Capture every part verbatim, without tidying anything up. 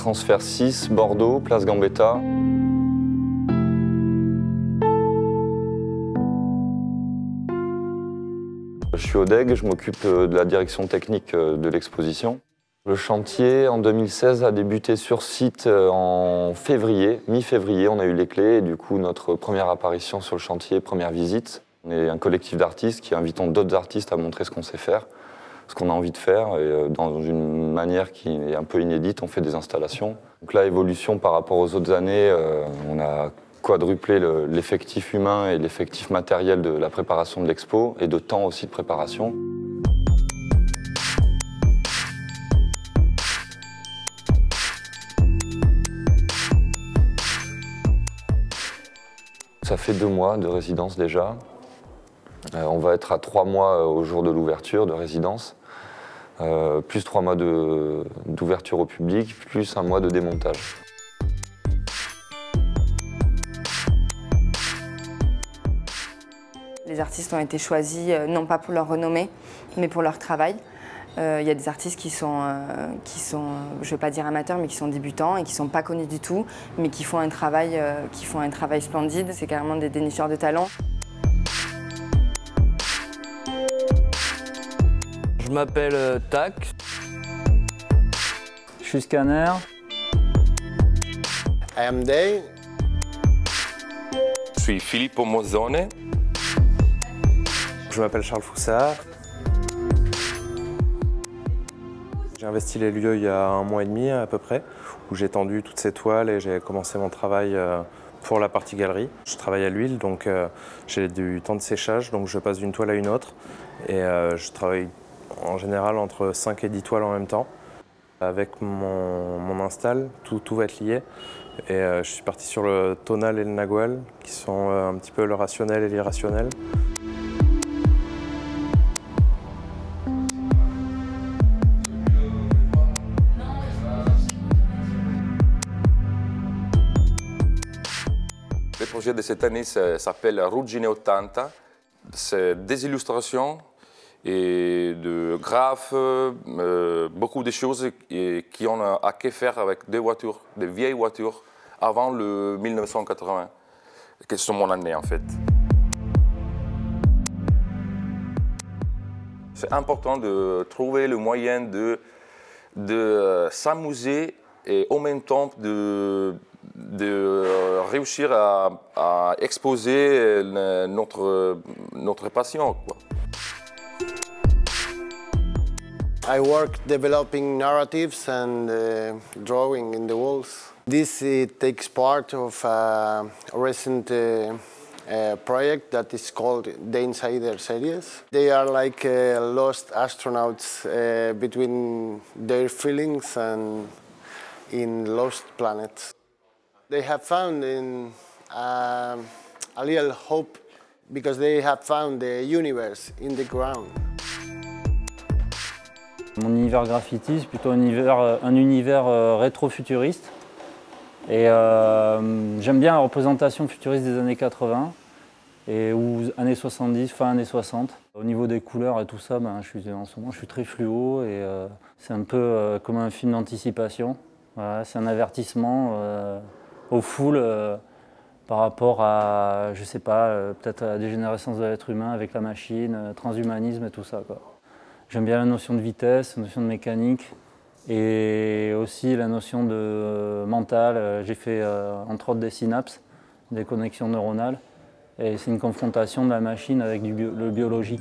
Transfert six, Bordeaux, place Gambetta. Je suis au D E G, je m'occupe de la direction technique de l'exposition. Le chantier, en deux mille seize, a débuté sur site en février, mi-février. On a eu les clés et du coup, notre première apparition sur le chantier, première visite. On est un collectif d'artistes qui invitons d'autres artistes à montrer ce qu'on sait faire, ce qu'on a envie de faire. Et dans une manière qui est un peu inédite, on fait des installations. Donc là, évolution par rapport aux autres années, euh, on a quadruplé l'effectif humain et l'effectif matériel de la préparation de l'expo et de temps aussi de préparation. Ça fait deux mois de résidence déjà. Euh, on va être à trois mois au jour de l'ouverture de résidence, euh, plus trois mois d'ouverture au public, plus un mois de démontage. Les artistes ont été choisis euh, non pas pour leur renommée, mais pour leur travail. Il euh, y a des artistes qui sont, euh, qui sont je ne vais pas dire amateurs, mais qui sont débutants et qui ne sont pas connus du tout, mais qui font un travail, euh, qui font un travail splendide. C'est carrément des dénicheurs de talent. Je m'appelle euh, Tac. Je suis scanner. I am Day. Je suis Filippo Mozzone. Je m'appelle Charles Foussard. J'ai investi les lieux il y a un mois et demi à peu près, où j'ai tendu toutes ces toiles et j'ai commencé mon travail pour la partie galerie. Je travaille à l'huile, donc j'ai du temps de séchage, donc je passe d'une toile à une autre. Et je travaille en général entre cinq et dix toiles en même temps. Avec mon, mon install, tout, tout va être lié. Et je suis parti sur le tonal et le nagual, qui sont un petit peu le rationnel et l'irrationnel. Le projet de cette année s'appelle Ruggine ottanta. C'est des illustrations et de graphes, euh, beaucoup de choses qui ont à que faire avec des voitures, des vieilles voitures, avant le mille neuf cent quatre-vingts, qui sont mon année en fait. C'est important de trouver le moyen de, de s'amuser et en même temps de, de réussir à, à exposer notre, notre passion, quoi. I work developing narratives and uh, drawing in the walls. This uh, takes part of a recent uh, uh, project that is called the Insider Series. They are like uh, lost astronauts uh, between their feelings and in lost planets. They have found in, uh, a little hope because they have found the universe in the ground. Mon univers graffiti, c'est plutôt un univers, un univers euh, rétro-futuriste. Et euh, j'aime bien la représentation futuriste des années quatre-vingts et ou années soixante-dix, fin années soixante. Au niveau des couleurs et tout ça, ben, je suis, en ce moment, je suis très fluo et euh, c'est un peu euh, comme un film d'anticipation. Voilà, c'est un avertissement euh, aux foules euh, par rapport à, je sais pas, euh, peut-être à la dégénérescence de l'être humain avec la machine, euh, transhumanisme et tout ça, quoi. J'aime bien la notion de vitesse, la notion de mécanique et aussi la notion de euh, mental. J'ai fait euh, entre autres des synapses, des connexions neuronales et c'est une confrontation de la machine avec du bio, le biologique.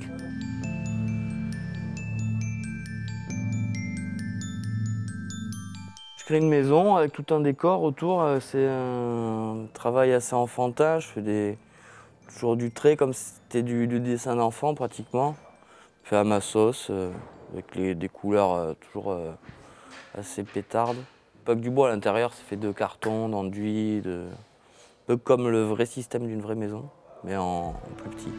Je crée une maison avec tout un décor autour. C'est un travail assez enfantin. Je fais des, toujours du trait comme si c'était du, du dessin d'enfant pratiquement. Fait à ma sauce, euh, avec les, des couleurs euh, toujours euh, assez pétardes. Pas que du bois à l'intérieur, c'est fait de carton, d'enduit, de... un peu comme le vrai système d'une vraie maison, mais en, en plus petit.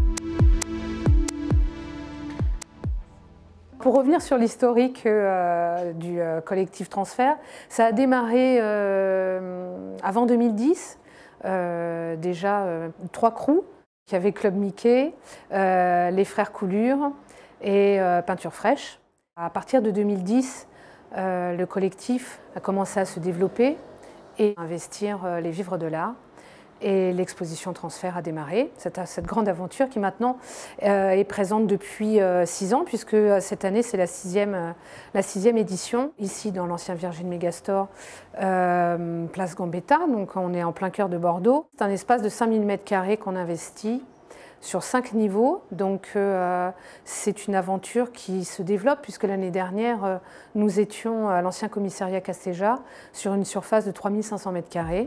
Pour revenir sur l'historique euh, du euh, collectif Transfert, ça a démarré euh, avant deux mille dix, euh, déjà euh, trois crews. Il y avait Club Mickey, euh, les Frères Coulure et euh, Peinture Fraîche. À partir de deux mille dix, euh, le collectif a commencé à se développer et à investir euh, les vivres de l'art. Et l'exposition Transfert a démarré, cette, cette grande aventure qui maintenant euh, est présente depuis euh, six ans, puisque euh, cette année c'est la sixième, euh, la sixième édition, ici dans l'ancien Virgin Megastore, euh, place Gambetta, donc on est en plein cœur de Bordeaux. C'est un espace de cinq mille mètres carrés qu'on investit sur cinq niveaux, donc euh, c'est une aventure qui se développe, puisque l'année dernière euh, nous étions à l'ancien commissariat Casteja sur une surface de trois mille cinq cents mètres carrés.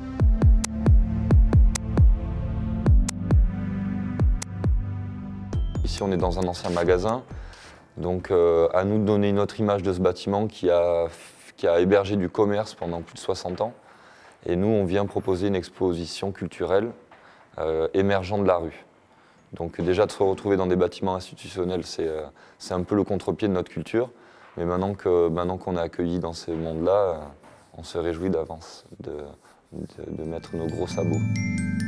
Ici, on est dans un ancien magasin, donc euh, à nous de donner une autre image de ce bâtiment qui a, qui a hébergé du commerce pendant plus de soixante ans. Et nous, on vient proposer une exposition culturelle euh, émergeant de la rue. Donc déjà, de se retrouver dans des bâtiments institutionnels, c'est euh, c'est un peu le contre-pied de notre culture. Mais maintenant que, maintenant qu'on est accueillis dans ces mondes-là, euh, on se réjouit d'avance de, de, de mettre nos gros sabots.